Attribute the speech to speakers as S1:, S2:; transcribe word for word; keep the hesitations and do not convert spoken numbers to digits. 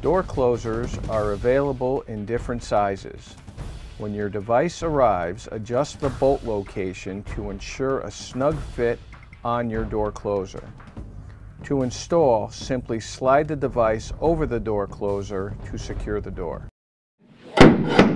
S1: Door closers are available in different sizes. When your device arrives, adjust the bolt location to ensure a snug fit on your door closer. To install, simply slide the device over the door closer to secure the door.